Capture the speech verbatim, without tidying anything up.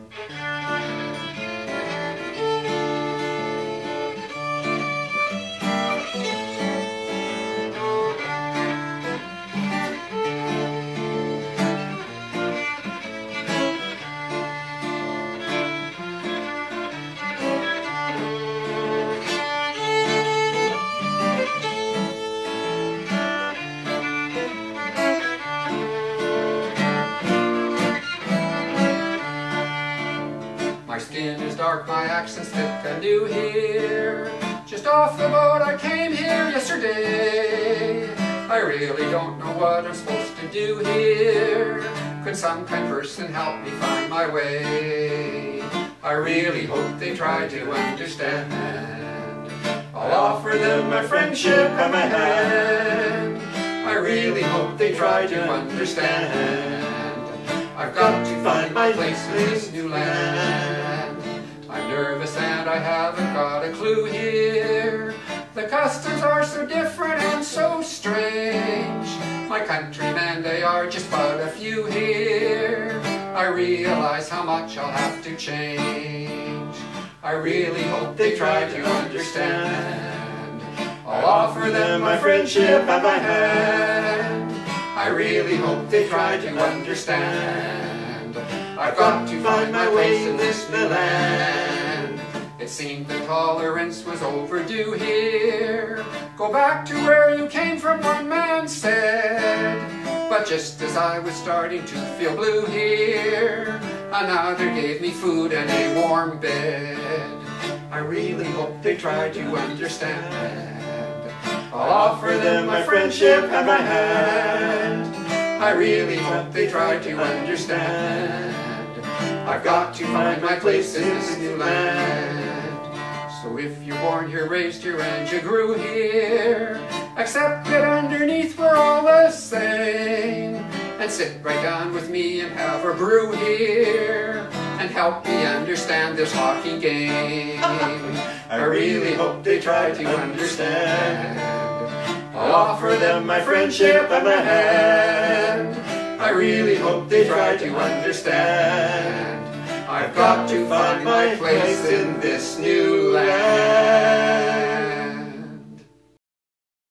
My skin is dark, my accent's thick and new here. Just off the boat, I came here yesterday. I really don't know what I'm supposed to do here. Could some kind person help me find my way? I really hope they try to understand. I'll offer them my friendship and my hand. I really hope they try to understand. I've got to find my place in this new land. I'm nervous and I haven't got a clue here. The customs are so different and so strange. My countrymen, they are just but a few here. I realize how much I'll have to change. I really hope they try to understand. I'll offer them my friendship and my hand. I really hope they try to understand. I've got to find my way in this new land. It seemed the tolerance was overdue here. Go back to where you came from, one man said. But just as I was starting to feel blue here, another gave me food and a warm bed. I really hope they try to understand. I'll offer them my friendship and my hand. I really hope they try to understand. I've got to find my place in this new land. So if you're born here, raised here, and you grew here, accept that underneath we're all the same. And sit right down with me and have a brew here, and help me understand this hockey game. I really hope they try to understand. I'll offer them my friendship and my hand. I really hope they try to understand. I've got to find my place in this new land.